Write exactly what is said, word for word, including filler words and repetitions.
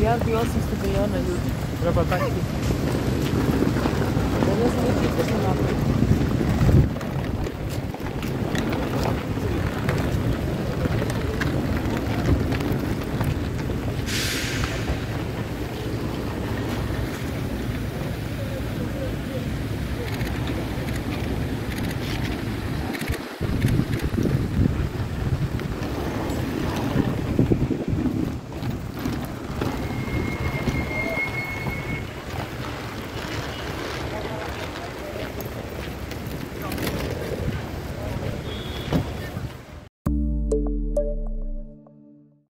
milijardu i osamsto miliona ljudi. Treba takti. Ja ne znam niti što se napravi.